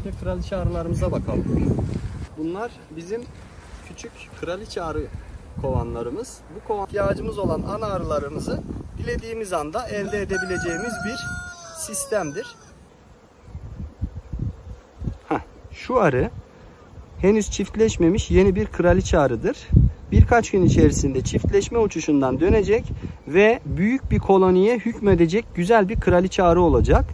Öncelikle kraliçe arılarımıza bakalım. Bunlar bizim küçük kraliçe arı kovanlarımız. Bu kovan ihtiyacımız olan ana arılarımızı dilediğimiz anda elde edebileceğimiz bir sistemdir. Şu arı henüz çiftleşmemiş yeni bir kraliçe arıdır. Birkaç gün içerisinde çiftleşme uçuşundan dönecek ve büyük bir koloniye hükmedecek güzel bir kraliçe arı olacak.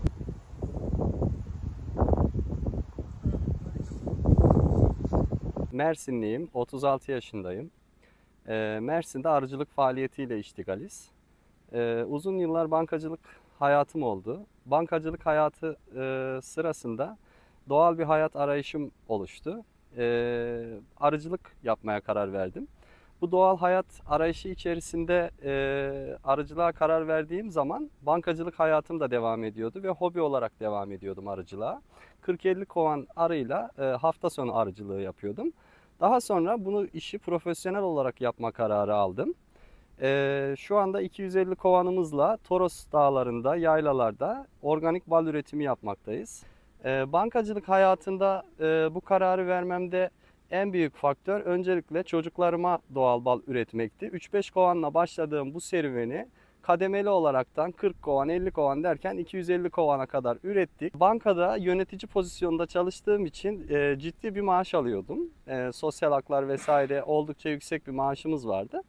Mersinliyim, 36 yaşındayım. Mersin'de arıcılık faaliyetiyle iştigaliz. Uzun yıllar bankacılık hayatım oldu. Bankacılık hayatı sırasında doğal bir hayat arayışım oluştu. Arıcılık yapmaya karar verdim. Bu doğal hayat arayışı içerisinde arıcılığa karar verdiğim zaman bankacılık hayatım da devam ediyordu ve hobi olarak devam ediyordum arıcılığa. 40-50 kovan arıyla hafta sonu arıcılığı yapıyordum. Daha sonra bunu işi profesyonel olarak yapma kararı aldım. Şu anda 250 kovanımızla Toros dağlarında, yaylalarda organik bal üretimi yapmaktayız. Bankacılık hayatında bu kararı vermemde en büyük faktör öncelikle çocuklarıma doğal bal üretmekti. 3-5 kovanla başladığım bu serüveni kademeli olaraktan 40 kovan, 50 kovan derken 250 kovana kadar ürettik. Bankada yönetici pozisyonunda çalıştığım için ciddi bir maaş alıyordum. Sosyal haklar vesaire oldukça yüksek bir maaşımız vardı.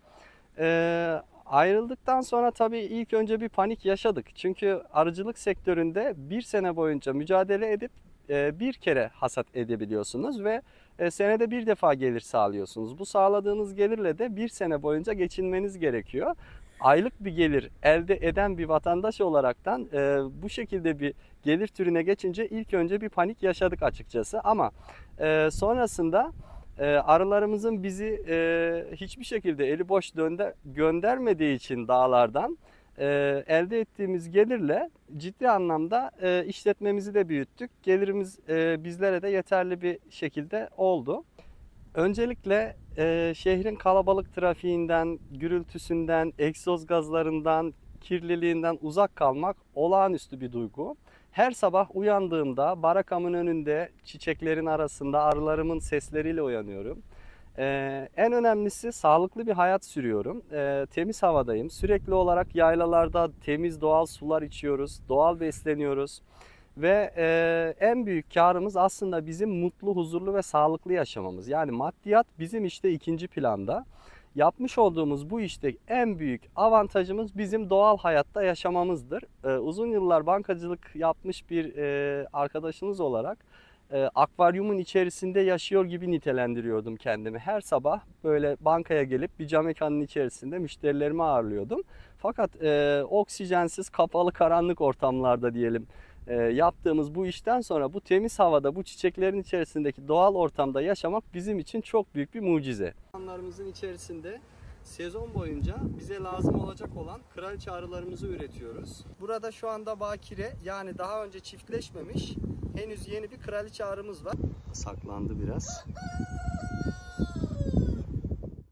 Ayrıldıktan sonra tabii ilk önce bir panik yaşadık. Çünkü arıcılık sektöründe bir sene boyunca mücadele edip bir kere hasat edebiliyorsunuz ve senede bir defa gelir sağlıyorsunuz. Bu sağladığınız gelirle de bir sene boyunca geçinmeniz gerekiyor. Aylık bir gelir elde eden bir vatandaş olaraktan bu şekilde bir gelir türüne geçince ilk önce bir panik yaşadık açıkçası. Ama sonrasında arılarımızın bizi hiçbir şekilde eli boş göndermediği için dağlardan elde ettiğimiz gelirle ciddi anlamda işletmemizi de büyüttük. Gelirimiz bizlere de yeterli bir şekilde oldu. Öncelikle şehrin kalabalık trafiğinden, gürültüsünden, egzoz gazlarından, kirliliğinden uzak kalmak olağanüstü bir duygu. Her sabah uyandığımda barakamın önünde çiçeklerin arasında arılarımın sesleriyle uyanıyorum. En önemlisi sağlıklı bir hayat sürüyorum. Temiz havadayım. Sürekli olarak yaylalarda temiz doğal sular içiyoruz, doğal besleniyoruz. Ve en büyük karımız aslında bizim mutlu, huzurlu ve sağlıklı yaşamamız. Yani maddiyat bizim işte ikinci planda. Yapmış olduğumuz bu işte en büyük avantajımız bizim doğal hayatta yaşamamızdır. Uzun yıllar bankacılık yapmış bir arkadaşınız olarak akvaryumun içerisinde yaşıyor gibi nitelendiriyordum kendimi. Her sabah böyle bankaya gelip bir cam mekanın içerisinde müşterilerimi ağırlıyordum. Fakat oksijensiz, kapalı, karanlık ortamlarda diyelim yaptığımız bu işten sonra bu temiz havada, bu çiçeklerin içerisindeki doğal ortamda yaşamak bizim için çok büyük bir mucize. Ormanlarımızın içerisinde sezon boyunca bize lazım olacak olan kraliçe arılarımızı üretiyoruz. Burada şu anda bakire, yani daha önce çiftleşmemiş henüz yeni bir kraliçe arımız var. Saklandı biraz.